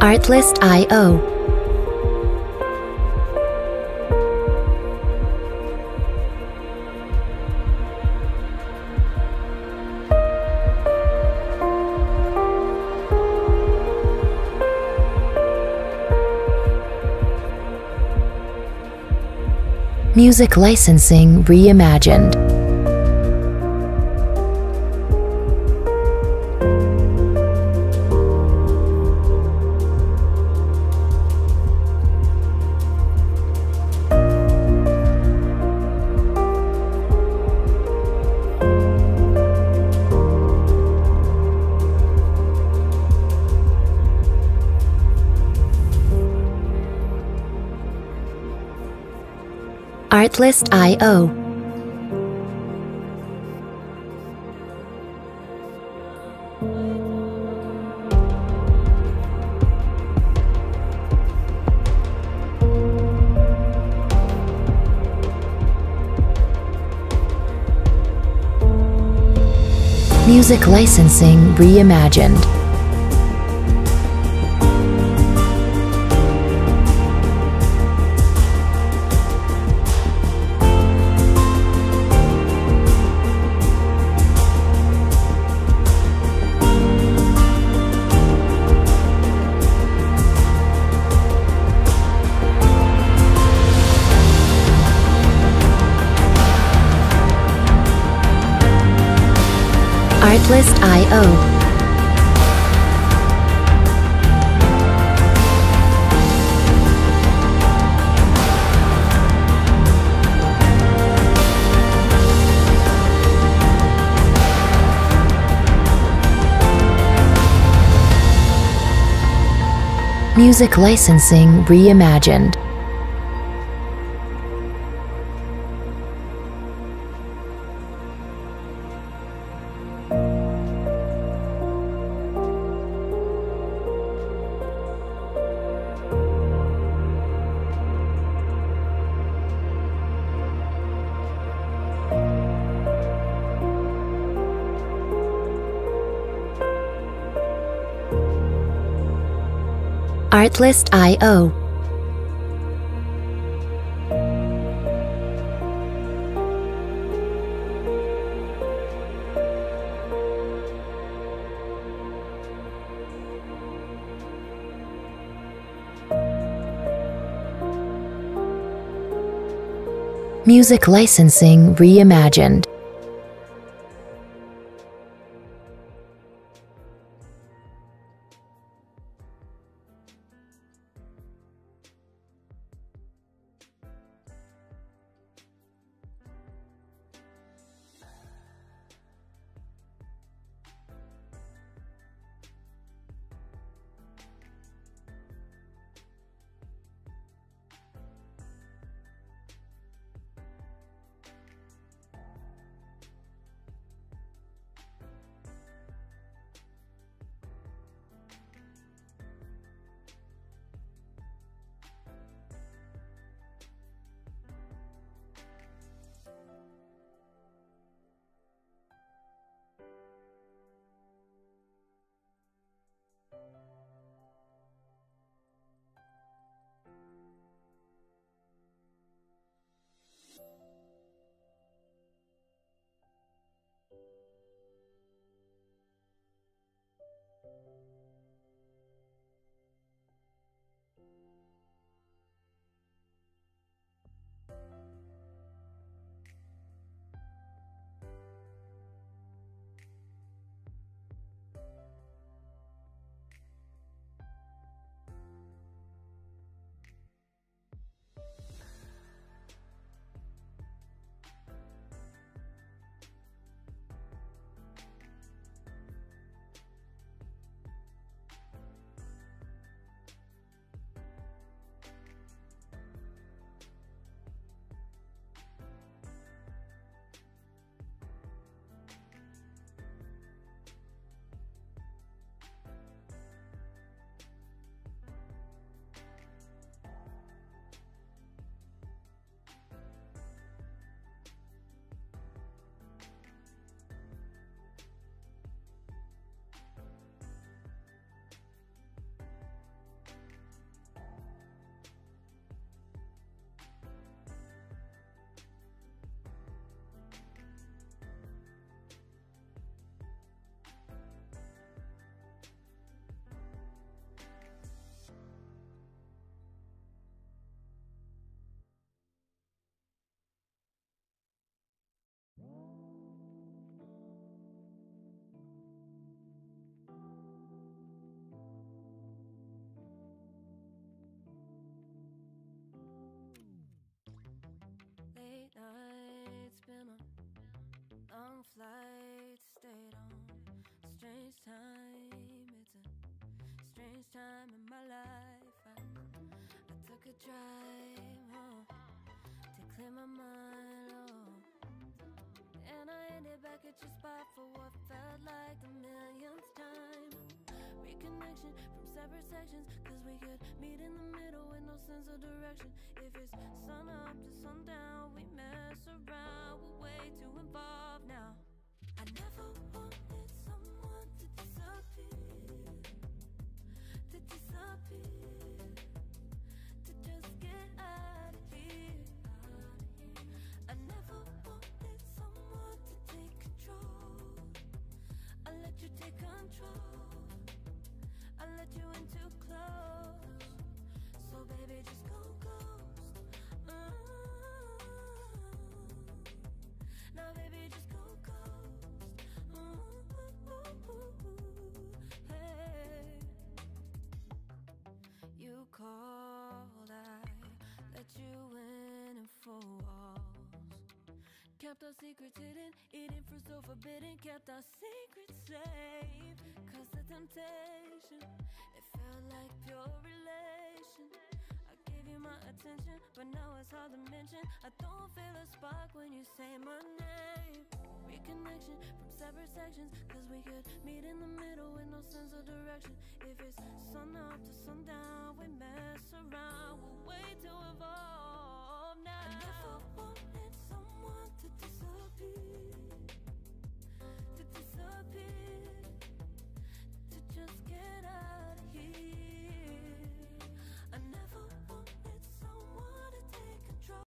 Artlist.io. Music licensing reimagined. Artlist.io. Music licensing reimagined. Artlist.io. Music licensing reimagined. Artlist.io. Music licensing reimagined. lights stayed on. Strange time, it's a strange time in my life. I took a drive home to clear my mind, oh. And I ended back at your spot for what felt like the millionth time. Reconnection from separate sections, cause we could meet in the middle with no sense of direction. If it's sun up to sundown, we mess around, we're way too involved now. I never wanted someone to disappear, to disappear, to just get out of here. I never wanted someone to take control. I let you take control, I let you in too close. So baby, just go ghost. Now baby, just go ghost. Hey. You called, I let you in and 4 walls. Kept our secrets hidden, eating fruit so forbidden. Kept our secrets safe, cause the temptation, it felt like pure relation. I gave you my attention, but now it's hard to mention. I don't feel a spark when you say my name. Reconnection from separate sections, cause we could meet in the middle with no sense of direction. If it's sun up to sundown, we mess around, we're way too evolved.